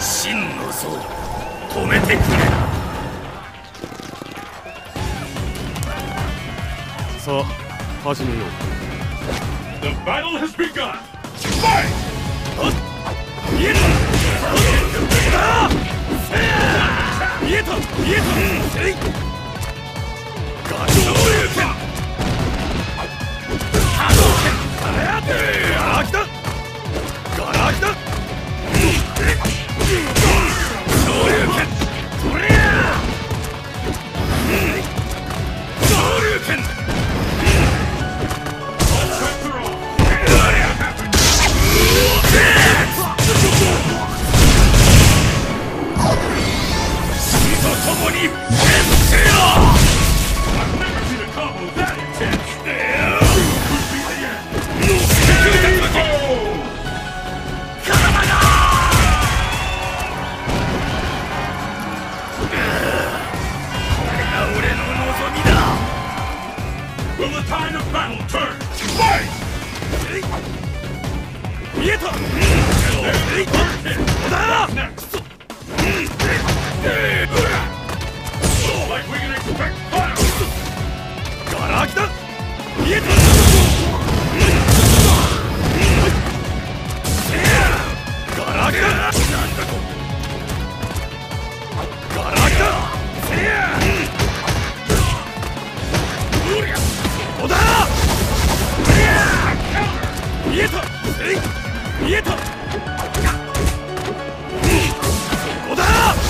真の像止めてくれ。 さあ始めよう。 The battle has begun! Fight! 見えた見えた見えたガチの竜拳波動拳ガラ空きだガラ空きだ昇竜拳それや昇竜拳 Will the tide of battle turn? Fight! 見えた Like we can expect fire! ガラ空きだ見えたガラ空きだなんだとガラ空きだどうだ見えた見えたどうだ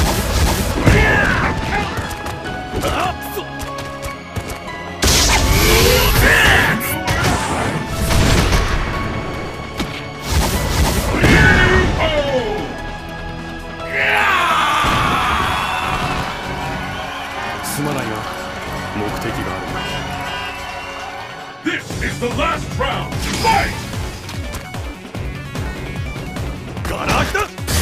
すまないが目的がある。 This is the last round! Fight! ガラ空きだ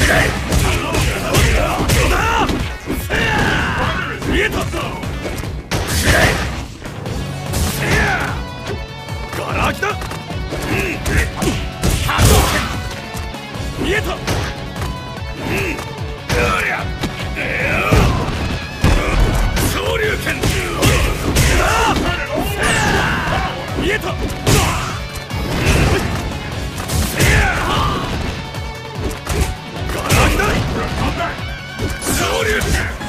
見えたぞガラ空きだ見えた昇竜拳見えたガラ空きだ昇竜拳